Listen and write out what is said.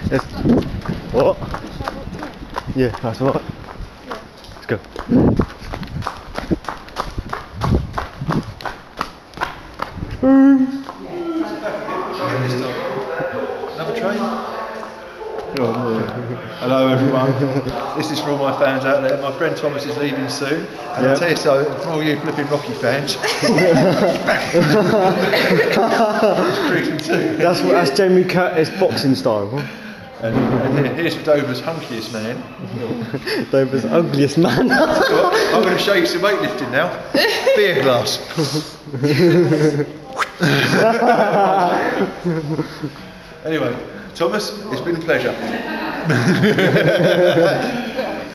Let's... What? Yeah, that's right. Let's go. Another train? Hello everyone, this is for all my fans out there. My friend Thomas is leaving soon, and I'll tell you so, for all you flipping Rocky fans, that's Jamie Curtis boxing style. and here's Dover's hunkiest man. Dover's ugliest man. I'm going to show you some weightlifting now. Beer glass. Anyway, Thomas, it's been a pleasure.